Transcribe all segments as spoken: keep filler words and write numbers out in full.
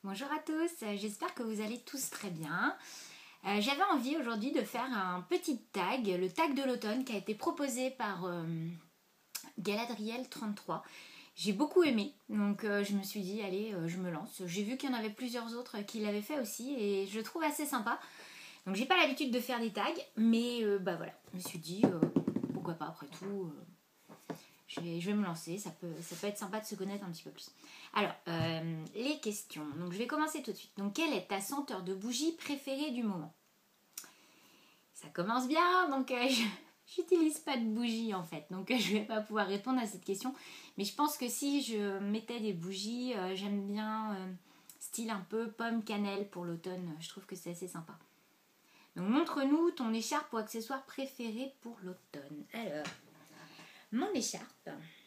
Bonjour à tous, j'espère que vous allez tous très bien. Euh, J'avais envie aujourd'hui de faire un petit tag, le tag de l'automne qui a été proposé par euh, Galadriel trente-trois. J'ai beaucoup aimé, donc euh, je me suis dit allez, euh, je me lance. J'ai vu qu'il y en avait plusieurs autres qui l'avaient fait aussi et je le trouve assez sympa. Donc j'ai pas l'habitude de faire des tags, mais euh, bah voilà, je me suis dit euh, pourquoi pas après tout. Euh, Je vais, je vais me lancer, ça peut, ça peut être sympa de se connaître un petit peu plus. Alors, euh, les questions. Donc, je vais commencer tout de suite. Donc, quelle est ta senteur de bougie préférée du moment? Ça commence bien, donc euh, je j'utilise pas de bougie en fait. Donc, euh, je vais pas pouvoir répondre à cette question. Mais je pense que si je mettais des bougies, euh, j'aime bien euh, style un peu pomme cannelle pour l'automne. Je trouve que c'est assez sympa. Donc, montre-nous ton écharpe ou accessoire préféré pour l'automne. Alors... Mon écharpe,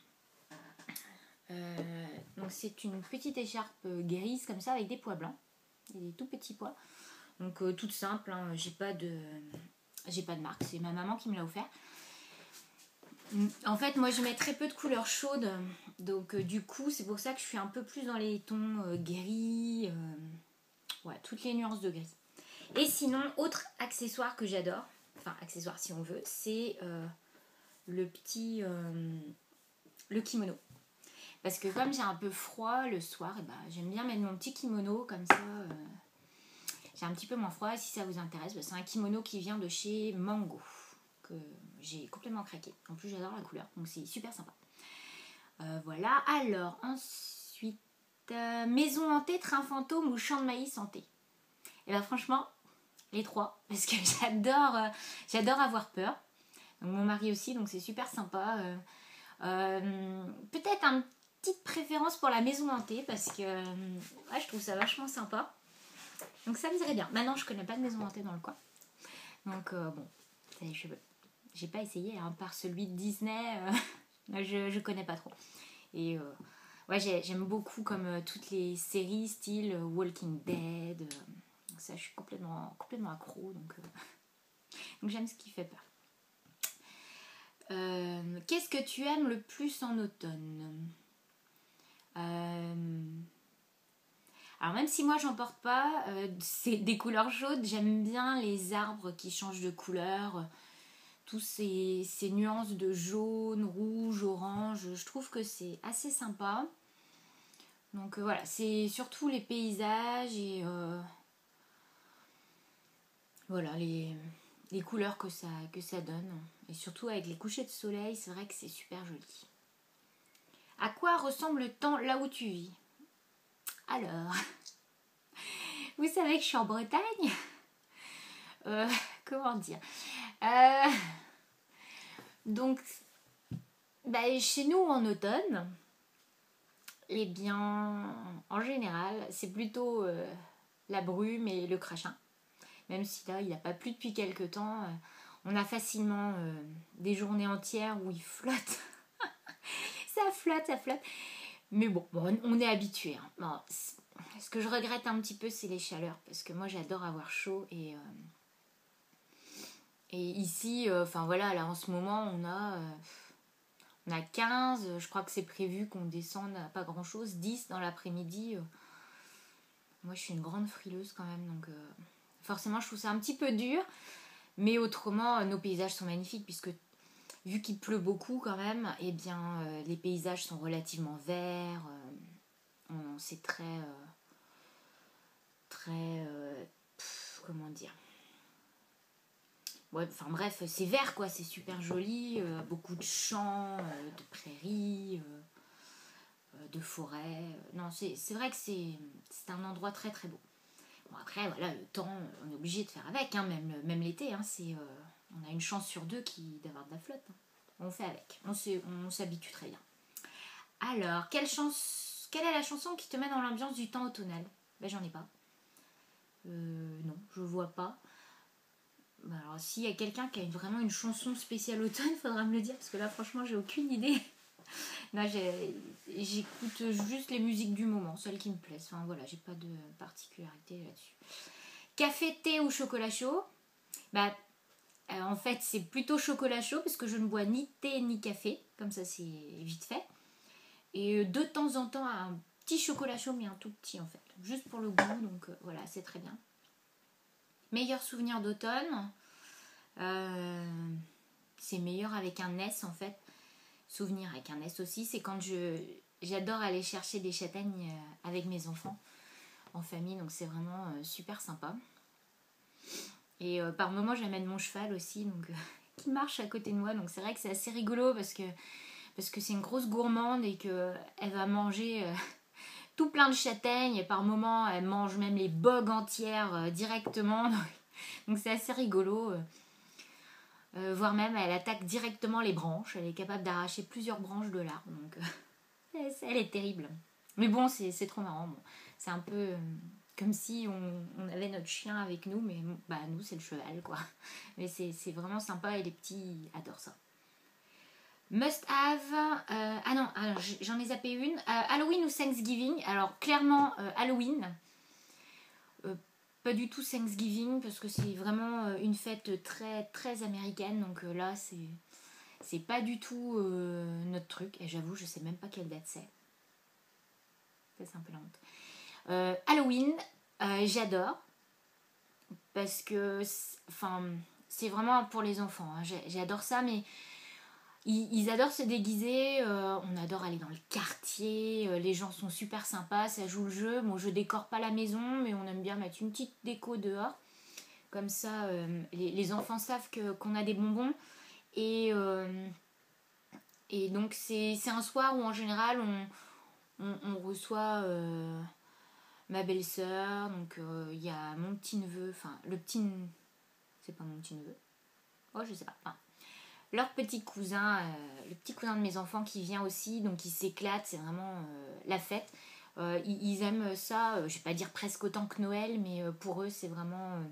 euh, donc c'est une petite écharpe grise comme ça avec des pois blancs, des tout petits pois. Donc euh, toute simple, hein, j'ai pas de, j'ai pas de marque, c'est ma maman qui me l'a offert. En fait, moi je mets très peu de couleurs chaudes, donc euh, du coup c'est pour ça que je suis un peu plus dans les tons euh, gris, euh, ouais, toutes les nuances de gris. Et sinon, autre accessoire que j'adore, enfin accessoire si on veut, c'est euh, le petit euh, le kimono. Parce que comme j'ai un peu froid le soir, et bah, j'aime bien mettre mon petit kimono comme ça. Euh, j'ai un petit peu moins froid. Et si ça vous intéresse, bah, c'est un kimono qui vient de chez Mango, que j'ai complètement craqué. En plus, j'adore la couleur, donc c'est super sympa. Euh, voilà. Alors, ensuite, euh, maison hantée, train fantôme ou champ de maïs hanté. Et bah franchement, les trois. Parce que j'adore, euh, j'adore avoir peur. Donc mon mari aussi, donc c'est super sympa. Euh, euh, peut-être un petite préférence pour la maison hantée parce que ouais, je trouve ça vachement sympa. Donc ça me dirait bien. Maintenant, je connais pas de maison hantée dans le coin. Donc euh, bon, je j'ai pas essayé, hein, par celui de Disney, euh, je, je connais pas trop. Et euh, ouais, j'aime beaucoup comme euh, toutes les séries style Walking Dead. Euh, ça, je suis complètement, complètement accro. Donc, euh, donc j'aime ce qui fait peur. Euh, Qu'est-ce que tu aimes le plus en automne? euh, Alors même si moi j'en porte pas, euh, c'est des couleurs chaudes, j'aime bien les arbres qui changent de couleur, tous ces, ces nuances de jaune, rouge, orange, je trouve que c'est assez sympa. Donc euh, voilà, c'est surtout les paysages et euh, voilà les, les couleurs que ça, que ça donne. Et surtout avec les couchers de soleil, c'est vrai que c'est super joli. À quoi ressemble le temps là où tu vis? Alors, vous savez que je suis en Bretagne. euh, Comment dire euh, Donc, bah, chez nous en automne, eh bien, en général, c'est plutôt euh, la brume et le crachin. Même si là, il n'a pas plu depuis quelques temps, euh, on a facilement euh, des journées entières où il flotte. Ça flotte, ça flotte. Mais bon, bon on est habitué. Hein. Bon, ce que je regrette un petit peu, c'est les chaleurs, parce que moi, j'adore avoir chaud et... Euh, Et ici, enfin euh, voilà, là en ce moment, on a, euh, on a quinze, je crois que c'est prévu qu'on descende à pas grand chose, dix dans l'après-midi. Euh. Moi, je suis une grande frileuse quand même, donc euh, forcément, je trouve ça un petit peu dur. Mais autrement, euh, nos paysages sont magnifiques, puisque vu qu'il pleut beaucoup quand même, eh bien, euh, les paysages sont relativement verts. Euh, on, c'est très... Euh, très... Euh, pff, comment dire Ouais, enfin bref, c'est vert quoi, c'est super joli, euh, beaucoup de champs, euh, de prairies, euh, euh, de forêts. Non, c'est, c'est vrai que c'est, c'est un endroit très très beau. Bon après, voilà, le temps, on est obligé de faire avec, hein, même, même l'été, hein, c'est, euh, on a une chance sur deux qui, d'avoir de la flotte. Hein. On fait avec, on, on s'habitue très bien. Alors, quelle, chance, quelle est la chanson qui te met dans l'ambiance du temps automnal? Ben j'en ai pas. Euh, non, je vois pas. Alors s'il y a quelqu'un qui a vraiment une chanson spéciale automne, il faudra me le dire parce que là franchement j'ai aucune idée. Là j'ai, j'écoute juste les musiques du moment, celles qui me plaisent. Enfin voilà, j'ai pas de particularité là-dessus. Café, thé ou chocolat chaud? Bah euh, en fait c'est plutôt chocolat chaud parce que je ne bois ni thé ni café, comme ça c'est vite fait. Et de temps en temps un petit chocolat chaud, mais un tout petit en fait. Juste pour le goût, donc euh, voilà, c'est très bien. Meilleur souvenir d'automne. Euh, c'est meilleur avec un S en fait. Souvenir avec un S aussi, c'est quand je j'adore aller chercher des châtaignes avec mes enfants en famille, donc c'est vraiment euh, super sympa. Et euh, par moments j'amène mon cheval aussi, donc euh, qui marche à côté de moi, donc c'est vrai que c'est assez rigolo parce que parce que c'est une grosse gourmande et que elle va manger euh, tout plein de châtaignes, et par moments elle mange même les bogues entières euh, directement, donc c'est assez rigolo. Euh, euh, voire même elle attaque directement les branches, elle est capable d'arracher plusieurs branches de l'arbre, donc euh, elle est terrible. Mais bon, c'est trop marrant. Bon. C'est un peu euh, comme si on, on avait notre chien avec nous, mais bah nous c'est le cheval quoi. Mais c'est vraiment sympa et les petits adorent ça. Must have. Euh, ah non, j'en ai zappé une. Euh, Halloween ou Thanksgiving. Alors clairement euh, Halloween. Euh, pas du tout Thanksgiving parce que c'est vraiment euh, une fête très très américaine. Donc euh, là c'est c'est pas du tout euh, notre truc. Et j'avoue, je sais même pas quelle date c'est. C'est un peu la honte. Euh, Halloween, euh, j'adore parce que enfin c'est vraiment pour les enfants. Hein. J'adore ça, mais ils, ils adorent se déguiser. Euh, on adore aller dans le quartier. Euh, les gens sont super sympas, ça joue le jeu. Bon, je décore pas la maison, mais on aime bien mettre une petite déco dehors. Comme ça, euh, les, les enfants savent que qu'on a des bonbons. Et, euh, et donc, c'est un soir où en général, on, on, on reçoit euh, ma belle-sœur. Donc, il euh, y a mon petit-neveu. Enfin, le petit... C'est pas mon petit-neveu. Oh, je sais pas. Enfin, leur petit cousin, euh, le petit cousin de mes enfants qui vient aussi. Donc, ils s'éclatent. C'est vraiment euh, la fête. Euh, ils, ils aiment ça. Euh, je vais pas dire presque autant que Noël. Mais euh, pour eux, c'est vraiment... Euh,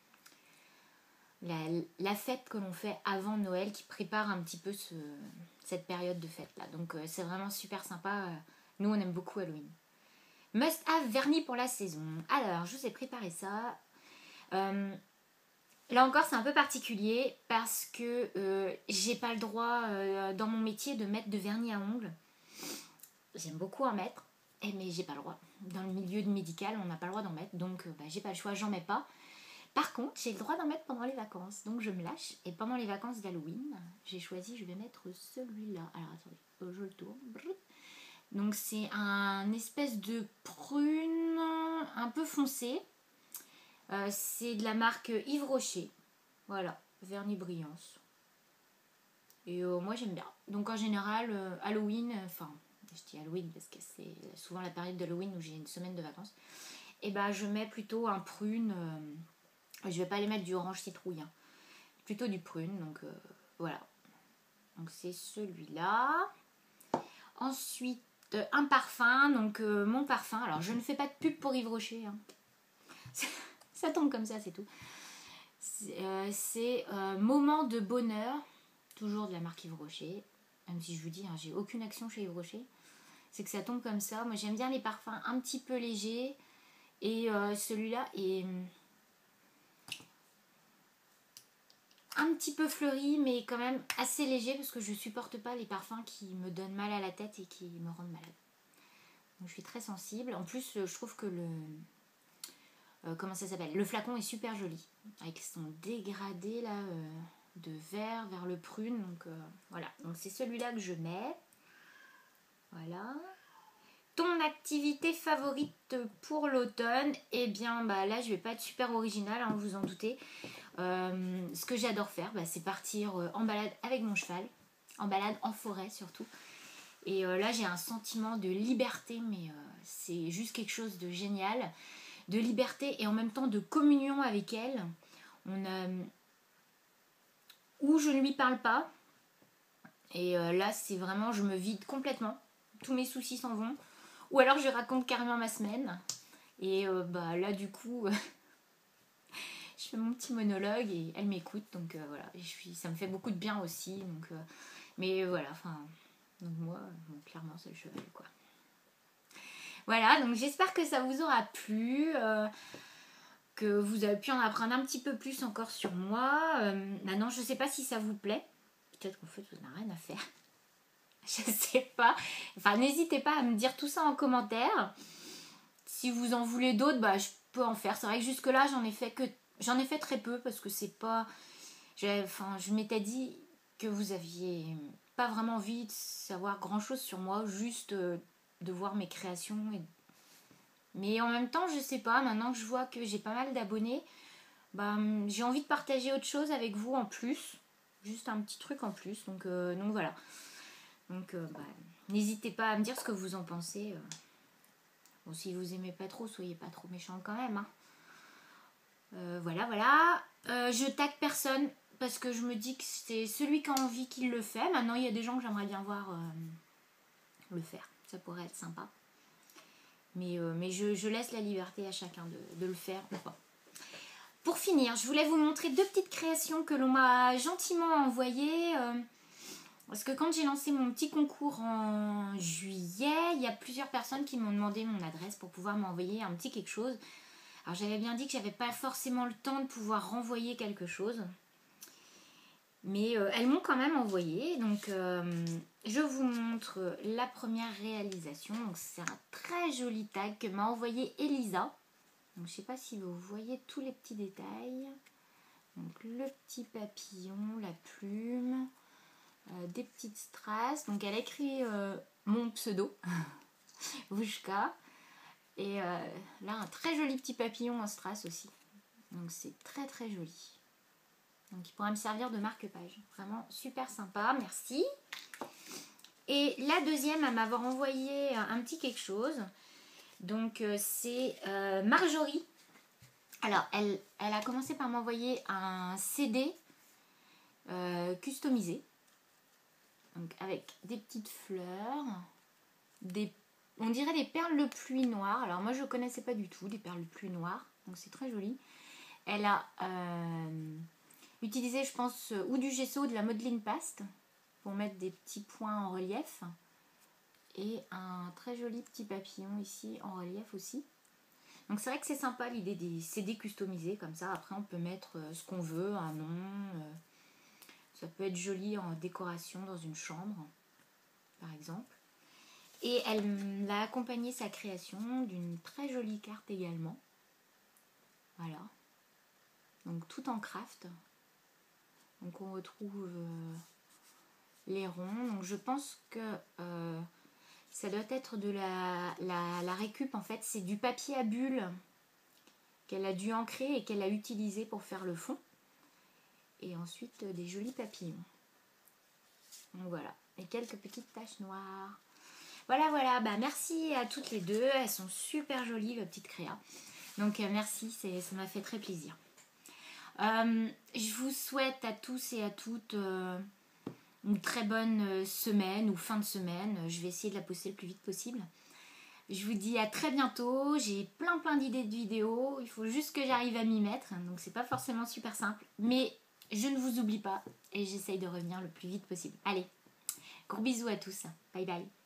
La, la fête que l'on fait avant Noël qui prépare un petit peu ce, cette période de fête là. Donc euh, c'est vraiment super sympa. Nous on aime beaucoup Halloween. Must have vernis pour la saison. Alors je vous ai préparé ça. Euh, là encore c'est un peu particulier parce que euh, j'ai pas le droit euh, dans mon métier de mettre de vernis à ongles. J'aime beaucoup en mettre, mais j'ai pas le droit. Dans le milieu médical on n'a pas le droit d'en mettre, donc euh, bah, j'ai pas le choix, j'en mets pas. Par contre, j'ai le droit d'en mettre pendant les vacances, donc je me lâche. Et pendant les vacances d'Halloween, j'ai choisi, je vais mettre celui-là. Alors attendez, je le tourne. Donc c'est un espèce de prune un peu foncé. Euh, c'est de la marque Yves Rocher. Voilà, vernis brillance. Et euh, moi j'aime bien. Donc en général, euh, Halloween, enfin, je dis Halloween parce que c'est souvent la période d'Halloween où j'ai une semaine de vacances. Et ben je mets plutôt un prune. Euh, Je vais pas les mettre du orange citrouille, hein. Plutôt du prune, donc euh, voilà. Donc c'est celui-là. Ensuite, euh, un parfum, donc euh, mon parfum. Alors je ne fais pas de pub pour Yves Rocher, hein. Ça tombe comme ça, c'est tout. C'est euh, euh, Moment de bonheur, toujours de la marque Yves Rocher. Même si je vous dis, hein, j'ai aucune action chez Yves Rocher. C'est que ça tombe comme ça. Moi j'aime bien les parfums un petit peu légers. Et euh, celui-là est... un petit peu fleuri, mais quand même assez léger parce que je supporte pas les parfums qui me donnent mal à la tête et qui me rendent malade. Donc je suis très sensible. En plus, je trouve que le... Euh, comment ça s'appelle? Le flacon est super joli. Avec son dégradé là euh, de vert vers le prune. Donc euh, voilà. Donc c'est celui-là que je mets. Voilà. Ton activité favorite pour l'automne? Eh bien bah là je vais pas être super originale, hein, vous en doutez. Euh, ce que j'adore faire, bah, c'est partir euh, en balade avec mon cheval, en balade en forêt surtout. Et euh, là j'ai un sentiment de liberté, mais euh, c'est juste quelque chose de génial, de liberté et en même temps de communion avec elle. On a où je ne lui parle pas, et euh, là c'est vraiment, je me vide complètement, tous mes soucis s'en vont, ou alors je raconte carrément ma semaine. Et euh, bah là du coup je fais mon petit monologue et elle m'écoute, donc euh, voilà, je suis, ça me fait beaucoup de bien aussi, donc euh, mais voilà, enfin donc moi bon, clairement c'est le cheval quoi. Voilà, donc j'espère que ça vous aura plu, euh, que vous avez pu en apprendre un petit peu plus encore sur moi. Euh, maintenant je sais pas si ça vous plaît, peut-être qu'en fait vous n'avez rien à faire, Je sais pas. Enfin, n'hésitez pas à me dire tout ça en commentaire. Si vous en voulez d'autres, bah, je peux en faire. C'est vrai que jusque-là, j'en ai fait que j'en ai fait très peu parce que c'est pas... Enfin, je m'étais dit que vous aviez pas vraiment envie de savoir grand-chose sur moi, juste euh, de voir mes créations. Et... Mais en même temps, je sais pas, maintenant que je vois que j'ai pas mal d'abonnés, bah, j'ai envie de partager autre chose avec vous en plus. Juste un petit truc en plus. Donc, euh, donc voilà. Donc euh, bah, n'hésitez pas à me dire ce que vous en pensez. Euh. Bon, si vous aimez pas trop, soyez pas trop méchants quand même. Hein. Euh, voilà, voilà. Euh, je tag personne parce que je me dis que c'est celui qui a envie qui le fait. Maintenant, il y a des gens que j'aimerais bien voir euh, le faire. Ça pourrait être sympa. Mais, euh, mais je, je laisse la liberté à chacun de, de le faire ou pas. Pour finir, je voulais vous montrer deux petites créations que l'on m'a gentiment envoyées. Euh, parce que quand j'ai lancé mon petit concours en juillet, il y a plusieurs personnes qui m'ont demandé mon adresse pour pouvoir m'envoyer un petit quelque chose. Alors j'avais bien dit que j'avais pas forcément le temps de pouvoir renvoyer quelque chose. Mais euh, elles m'ont quand même envoyé. Donc euh, je vous montre la première réalisation. Donc c'est un très joli tag que m'a envoyé Elisa. Donc je sais pas si vous voyez tous les petits détails. Donc le petit papillon, la plume, euh, des petites strass. Donc elle a écrit euh, mon pseudo, Vushka. Et euh, là un très joli petit papillon en strass aussi. Donc c'est très très joli. Donc il pourra me servir de marque-page. Vraiment super sympa, merci. Et la deuxième à m'avoir envoyé un petit quelque chose. Donc euh, c'est euh, Marjorie. Alors elle, elle a commencé par m'envoyer un C D euh, customisé. Donc avec des petites fleurs. Des, on dirait des perles de pluie noires. Alors moi je ne connaissais pas du tout des perles de pluie noires. Donc c'est très joli. Elle a... Euh, utiliser je pense ou du gesso ou de la modeline paste pour mettre des petits points en relief et un très joli petit papillon ici en relief aussi. Donc c'est vrai que c'est sympa l'idée des C D customisés comme ça. Après on peut mettre ce qu'on veut, un nom, ça peut être joli en décoration dans une chambre par exemple. Et elle a accompagné sa création d'une très jolie carte également. Voilà, donc tout en craft. Donc on retrouve euh, les ronds. Donc je pense que euh, ça doit être de la, la, la récup en fait. C'est du papier à bulles qu'elle a dû ancrer et qu'elle a utilisé pour faire le fond. Et ensuite euh, des jolis papillons. Donc voilà. Et quelques petites taches noires. Voilà, voilà. Bah, merci à toutes les deux. Elles sont super jolies, les petites créas. Donc euh, merci, ça m'a fait très plaisir. Euh, je vous souhaite à tous et à toutes euh, une très bonne semaine ou fin de semaine. Je vais essayer de la poster le plus vite possible. Je vous dis à très bientôt. J'ai plein plein d'idées de vidéos. Il faut juste que j'arrive à m'y mettre. Donc c'est pas forcément super simple. Mais je ne vous oublie pas et j'essaye de revenir le plus vite possible. Allez, gros bisous à tous. Bye bye.